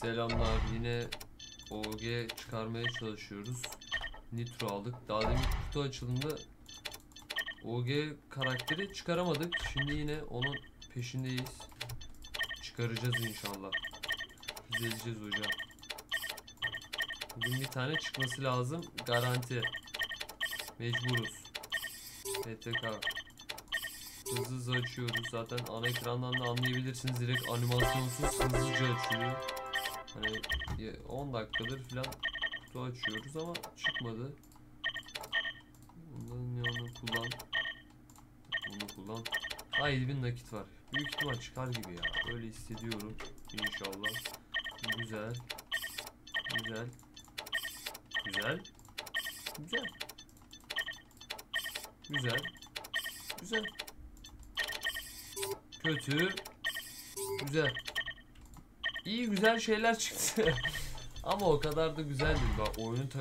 Selamlar, yine OG çıkarmaya çalışıyoruz. Nitro aldık. Daha demin kutu açılımında OG karakteri çıkaramadık. Şimdi yine onun peşindeyiz. Çıkaracağız inşallah. Düzeleceğiz hocam. Bugün bir tane çıkması lazım. Garanti. Mecburuz. PTK. Hızlı açıyoruz. Zaten ana ekrandan da anlayabilirsiniz. Direkt animasyonsuz hızlıca açılıyor. Hani 10 dakikadır falan kutu açıyoruz ama çıkmadı. Bundan ne, onu kullan. Bunu kullan. Ay 7000 nakit var. Büyük ihtimal çıkar gibi ya. Öyle hissediyorum. İnşallah. Güzel. Güzel. Güzel. Güzel. Güzel. Güzel. Kötü. Güzel. İyi, güzel şeyler çıktı. Ama o kadar da güzel değil. Bak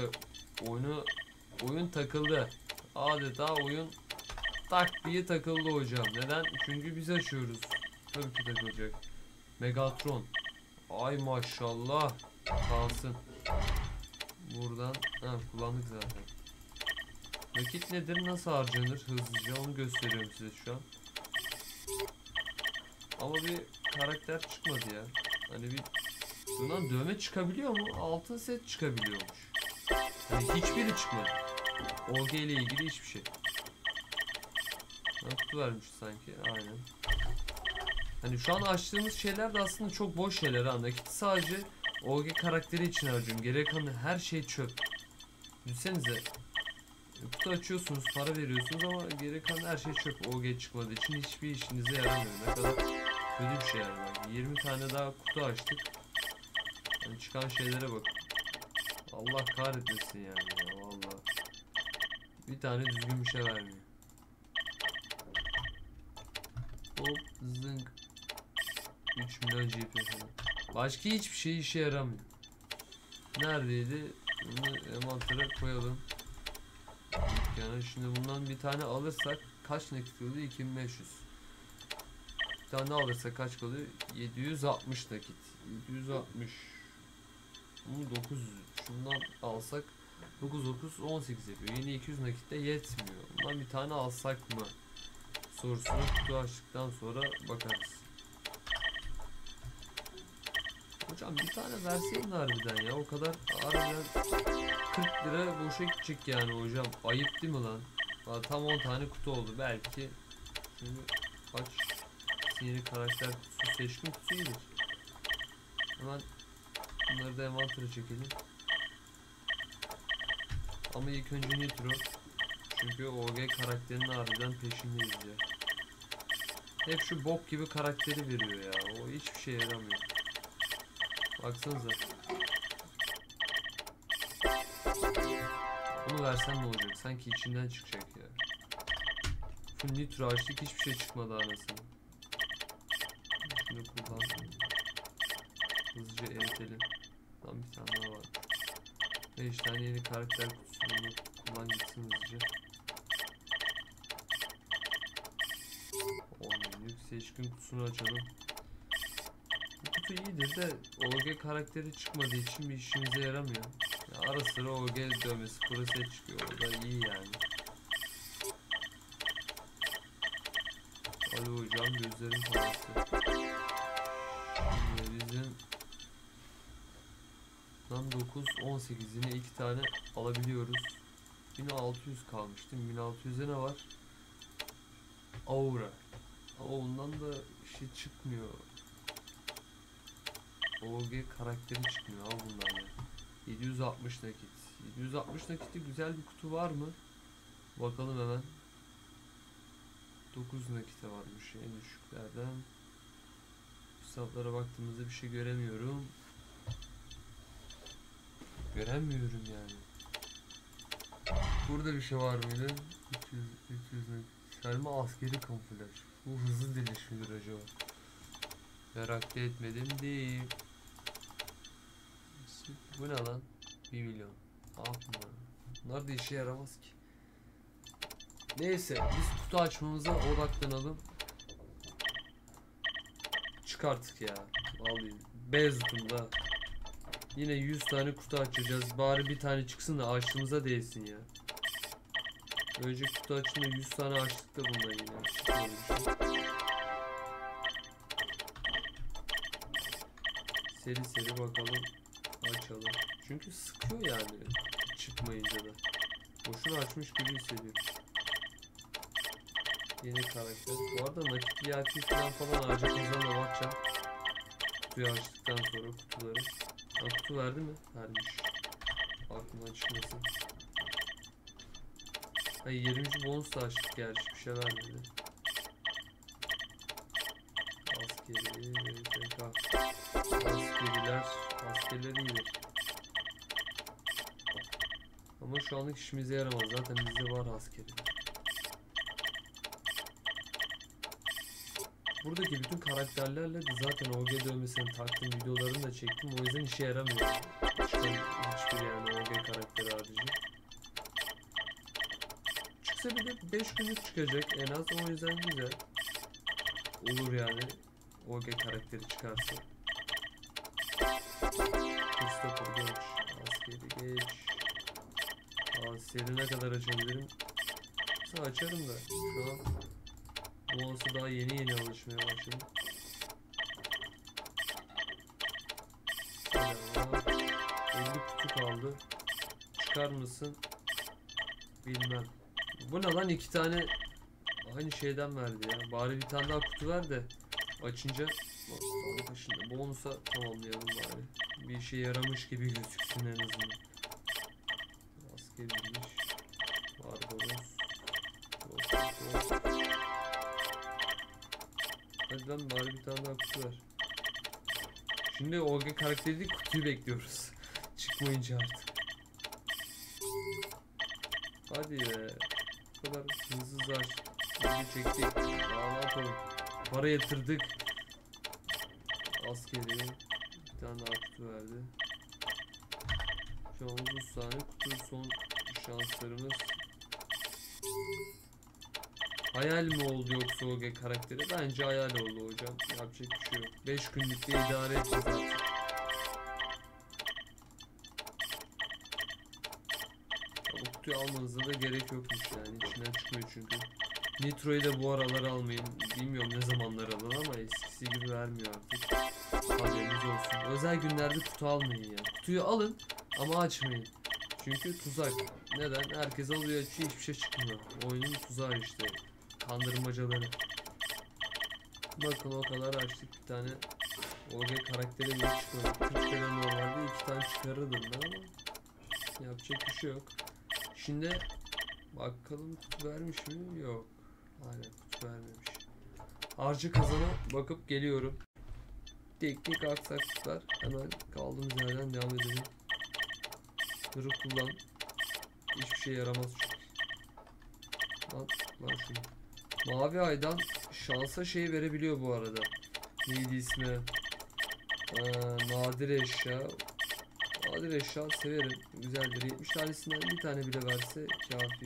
oyun takıldı. Adeta oyun tak diye takıldı hocam. Neden? Çünkü biz açıyoruz. Tabii ki takılacak. Megatron. Ay maşallah. Kalsın. Buradan kullandık zaten. Nakit nedir? Nasıl harcanır? Hızlıca onu gösteriyorum size şu an. Ama bir karakter çıkmadı ya. Hani bir bundan dövme çıkabiliyor mu? Altın set çıkabiliyormuş. Hani hiçbiri çıkmadı. OG ile ilgili hiçbir şey. Kutu vermiş sanki. Aynen. Hani şu an açtığımız şeyler de aslında çok boş şeyler ha. Nakit sadece OG karakteri için harcıyorum. Geri kalan her şey çöp. Düşünsenize. Kutu açıyorsunuz, para veriyorsunuz ama geri kalan her şey çöp. OG çıkmadığı için hiçbir işinize yaramıyor. Ne kadar kötü bir şey yani. 20 tane daha kutu açtık. Yani çıkan şeylere bak. Allah kahretmesin yani ya, vallahi. Bir tane düzgün bir şey vermiyor. Hop zınk. 3 milyon GP falan. Başka hiçbir şey işe yaramıyor. Neredeydi? Bunu envantere koyalım. Yani şimdi bundan bir tane alırsak kaç nakit kalıyor? 2500. Bir tane alırsak kaç kalıyor? 760 nakit. 760. Bunu 900. Şundan alsak 9 18 yapıyor. Yine 200 nakit de yetmiyor. Bundan bir tane alsak mı? Sorusunu kutu açtıktan sonra bakarız. Hocam bir tane verseydin harbiden ya. O kadar harbiden 40 lira boşa gidecek yani hocam. Ayıp değil mi lan? Tam 10 tane kutu oldu. Belki şimdi kaç sinirli karakter kutusu, seçkin kutusu iyidir. Hemen bunları da envantere çekelim. Ama ilk önce Nitro. Çünkü OG karakterinin harbiden peşindeyiz ya. Hep şu bok gibi karakteri veriyor ya. O hiçbir şey yaramıyor. Baksanıza. Bunu versem ne olacak? Sanki içinden çıkacak ya. Full Nitro açtık, hiçbir şey çıkmadı anasını. Şunu kullan. Hızlıca eritelim. Lan bir tane daha var. 5 tane yeni karakter kutusunu kullan gitsin hızlıca. 10 günlük seçkin kutusunu açalım. Bu kutu iyidir de OG karakteri çıkmadığı için bir işimize yaramıyor. Ya ara sıra OG dövmesi pro set çıkıyor. O da iyi yani. Ali hocam gözlerin parası. Şimdi bizim tam 9 18'ine 2 tane alabiliyoruz. 1600 kalmıştı. 1600'e ne var? Aura. Ama ondan da şey çıkmıyor. OG karakteri çıkmıyor al bunlarla. 760 nakit. 760 nakitte güzel bir kutu var mı? Bakalım hemen. 9 nakite varmış en düşüklerden. Hesaplara baktığımızda bir şey göremiyorum. Göremiyorum yani. Burada bir şey var mıydı? 300 nakit. Selma askeri kamuflaj. Bu hızlı deliş midir acaba? Merak da etmedim değil. Bu ne lan? 1 milyon. Bunlar da işe yaramaz ki. Neyse biz kutu açmamıza odaklanalım. Çıkarttık ya. Vallahi Beyazıt'ımda Yine 100 tane kutu açacağız. Bari bir tane çıksın da açtığımıza değsin ya. Önce kutu açınca 100 tane açtık da bundan yine. Seri seri bakalım. Açalım. Çünkü sıkıyor yani. Çıkmayınca da. Boşuna açmış gibi hissediyorum. Yeni karakter. Bu arada nakit VIP falan ağaca kazanına bakacağım. Kutuyu açtıktan sonra kutuları. Ha, kutu verdi mi? Vermiş. Aklımdan çıkmasın. Hayır 20. bonus da açtık gerçi bir şey vermedi. Askeri, VTK. Askerler iyidir. Ama şu anlık işimize yaramaz. Zaten bizde var askeri. Buradaki bütün karakterlerle de zaten OG dövmesini taktım, videolarını da çektim. O yüzden işe yaramıyor. Hiçbir yani OG karakteri harici. Çıksa bir de 5 günlük çıkacak en az. O yüzden güzel. Olur yani. OG karakteri çıkarsa. Christopher geç. Askeri geç. Seri ne kadar açabilirim? Mesela açarım da. Şu an bu olsa daha yeni alışmaya başladım. 50 kutu kaldı. Çıkar mısın? Bilmem. Bu ne lan, 2 tane aynı şeyden verdi ya. Bari bir tane daha kutu ver de açınca şimdi bonusa tamamlayalım bari. Bir işe yaramış gibi gözüksün en azından. Asker bilmiş. Barbaros. Hadi lan bari bir tane daha kutu ver. Şimdi OG karakteri değil, kutuyu bekliyoruz. Çıkmayınca artık. Hadi be. Bu kadar hızlı aç. Hızlı çektik. Daha ne yapalım. Para yatırdık. Askeri. Bir tane daha kutu verdi. Şu an 30 tane kutu, son şanslarımız. Hayal mi oldu yoksa OG karakteri? Bence hayal oldu hocam. Yapacak bir şey yok. 5 günlükte idare edeceğiz artık. Bu kutuyu almanıza da gerek yokmuş yani. İçinden çıkmıyor çünkü. Nitro'yu da bu aralar almayın. Bilmiyorum ne zamanlar alın ama eskisi gibi vermiyor artık. Haberiniz olsun. Özel günlerde kutu almayın ya. Kutuyu alın ama açmayın. Çünkü tuzak. Neden? Herkes alıyor, açıyor, hiçbir şey çıkmıyor. Oyunun tuzağı işte. Kandırmacaları. Bakın o kadar açtık, bir tane OG karakteri bile çıkmadı. 40 lira normalde 2 tane çıkarırdım ben ama yapacak bir şey yok. Şimdi bakalım kutu vermiş mi? Yok. Hala kutu vermemiş. Harcı kazana bakıp geliyorum. Teknik aksaklıklar, hemen kaldığımız yerden devam edelim. Hırı kullan. Hiçbir şey yaramaz çünkü. Lan şunu. Mavi aydan şansa şey verebiliyor bu arada. Neydi ismi? Nadir eşya. Nadir eşya severim. Güzeldir. 70 tanesinden bir tane bile verse kafi.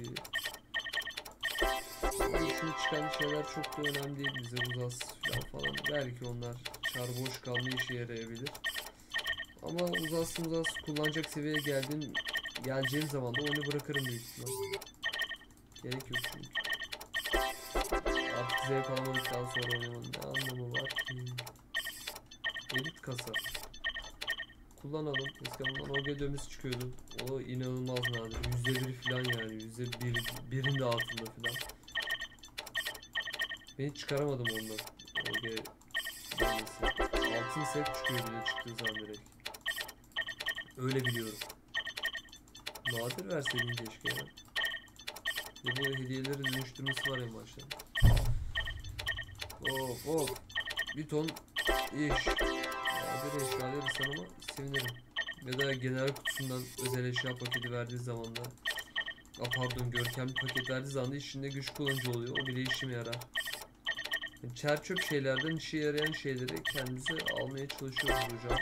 Ama şunu çıkan şeyler çok da önemli değil bize. Uzas falan. Belki onlar çar boş kalma işe yarayabilir. Ama uzas kullanacak seviyeye geleceğim zaman da onu bırakırım büyük ihtimal. Gerek yok çünkü. Artık zevk alamadıktan sonra oynamanın ne anlamı var ki? Elit kasa. Kullanalım. Eskiden OG dövmesi çıkıyordu. O inanılmaz nadir. %1 falan yani. %1'in de altında falan. Ben hiç çıkaramadım ondan. OG dövmesi. Altın set çıkıyor bile çıktığı zaman direkt. Öyle biliyorum. Nadir verseydim keşke ya. Ve bu hediyeleri dönüştürmesi var en başta. Of. Bir ton iş. Nadir eşya verirsen ama sevinirim. Ya da genel kutusundan özel eşya paketi verdiği zaman da pardon, görkemli paket verdiği zaman da içinde güç kullanıcı oluyor. O bile işime yarar. Yani çer çöp şeylerden işe yarayan şeyleri kendimize almaya çalışıyoruz hocam.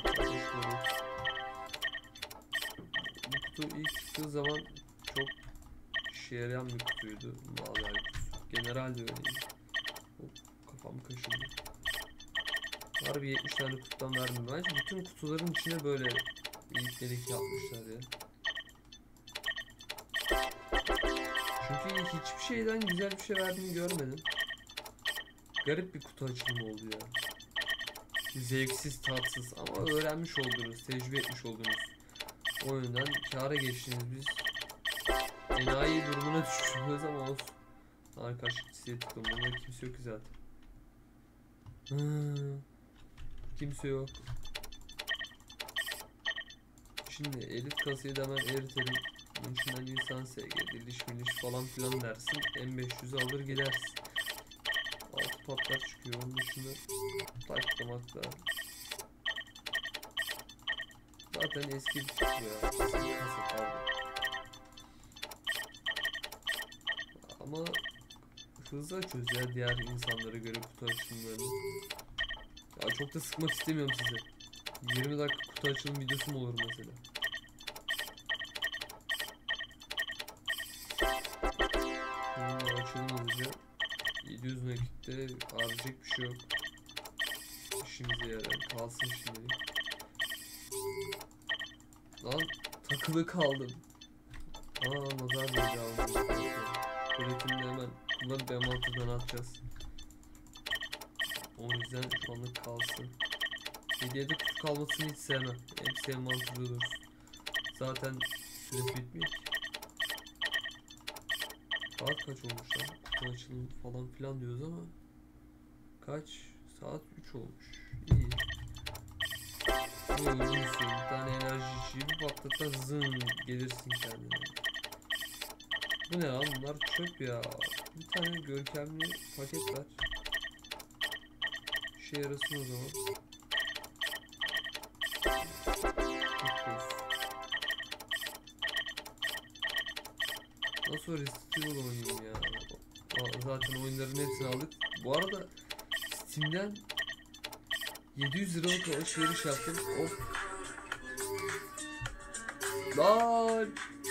Bu kutu ilk çıktığı zaman çok işe yarayan bir kutuydu. Mavi kutusu. Generalde öyleydi. Kafam kaşındı. Harbi 70 tane kutudan verdim. Bence bütün kutuların içine böyle İlk delik yapmışlar ya. Çünkü hiçbir şeyden güzel bir şey verdiğini görmedim. Garip bir kutu açılımı oldu ya. Zevksiz, tatsız ama öğrenmiş oldunuz, tecrübe etmiş oldunuz. O yönden kâra geçtiniz biz. Enayi durumuna düşüşüyoruz ama olsun. Arkadaşlık listeye tıkladım. Bunda kimse yok ki zaten. Kimse yok. Şimdi elit kasayı da hemen eritelim. Bunun içinden insan SG, diliş miliş falan filan dersin. M500'ü alır gidersin. Altı patlar çıkıyor. Onun dışında taklamakla. Zaten eski bir kutu ya. Eski bir kasa pardon. Ama hızlı açıyoruz ya diğer insanlara göre kutu açılımlarını. Ya çok da sıkmak istemiyorum size. 20 dakika kutu açılım videosu mu olur mesela? Bununla açılım hızlıca. 700 nakitte harcayacak bir şey yok. İşimize yarar. Kalsın şimdilik. Lan takılı kaldım. Nazar değdi aldım. Üretimde hemen kullanıp envanterden atacağız. O yüzden şu anlık kalsın. Hediyede kutu kalmasını hiç sevmem. Hepsi envanterde dursun. Zaten süresi bitmiyor ki. Saat kaç olmuş lan? Kutu açılımı falan filan diyoruz ama kaç? Saat 3 olmuş. İyi. Bu uygun bir tane enerji içici bir patlatsa zın gelirsin kendine. Bu ne lan? Bunlar çöp ya. Bir tane görkemli paket ver. İşe yarasın o zaman. Nasıl Resident Evil oynayayım ya? Zaten oyunların hepsini aldık. Bu arada Steam'den 700 liralık alışveriş yaptım. Hop. Lan!